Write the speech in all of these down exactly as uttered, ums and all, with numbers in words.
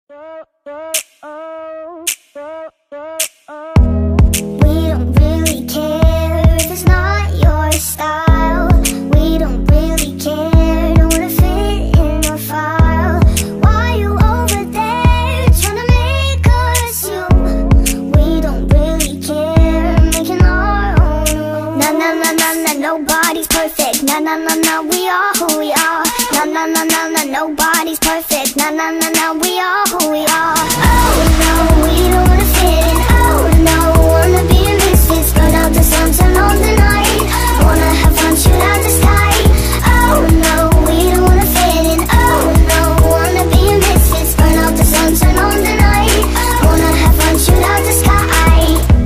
We don't really care if it's not your style. We don't really care, don't wanna fit in your file. Why you over there trying to make us you? We don't really care, making our own. Nah, nah, nah, nah, nah, nobody's perfect. Nah, nah, nah, nah, we are who we are. Nah, nah, nah, nah, nah, nobody's perfect. Nah, nah, nah, nah, we are who we are. Oh no, we don't wanna fit in. Oh no, wanna be misfits, burn out the sun, turn on the night. Wanna have fun, shoot out the sky. Oh no, we don't wanna fit in. Oh no, wanna be misfits, burn out the sun, turn on the night. Wanna have fun, shoot out the sky.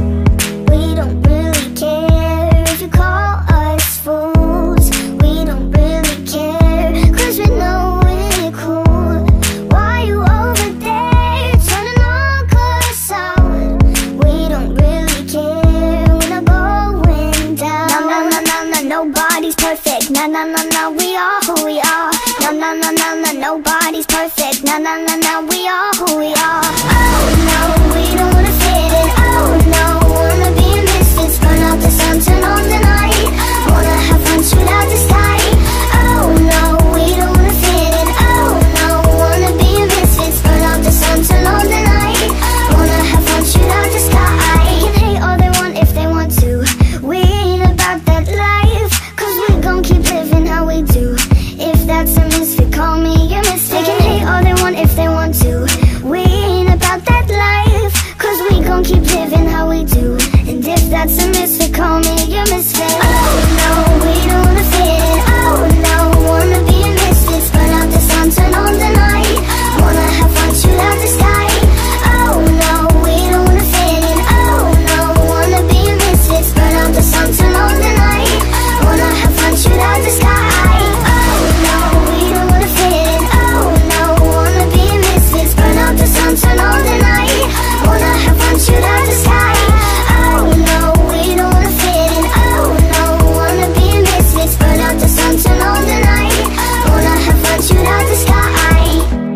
We don't really care if you call us fools. We don't really care, cause we know we're cool. Why you over there trying to knock us out? We don't really care, we're not going down. Nah, nah, nah, nah, nah, nobody's perfect. Nah, nah, nah, nah, we are who we are. Nah, nah, nah, nah, nah, nobody's perfect. Nah, nah, nah, nah, we are who we are. Oh no, we don't wanna fit in. Oh no, wanna be misfits, burn out the sun, turn on the night. Wanna have fun, shoot out the sky. Oh no, we don't wanna fit in. Oh no, wanna be misfits, burn out the sun, turn on the night. Wanna have fun, shoot out the sky. They can hate all they want if they want to. We ain't about that life, cause we gon' keep living how we do. If that's a misfit, call me your misfit. They can hate all they want if they want to. We ain't about that life, cause we gon' keep living how we do. And if that's a misfit, call me your misfit. Oh no, we don't wanna fit in. Oh no, wanna be misfits, burn out the sun, turn on the night. Wanna have fun, shoot out the sky. Oh no, we don't wanna fit in. Oh no, wanna be misfits, burn out the sun, turn on the night. Wanna have fun, shoot out the sky. Oh no, we don't wanna fit in. Oh no, wanna be misfits, burn out the sun, turn on the night. Wanna have fun, shoot out the sky. Oh no, we don't wanna fit in. Oh no, wanna be misfits, burn out the sun, turn on the night. Wanna have fun, shoot out the sky.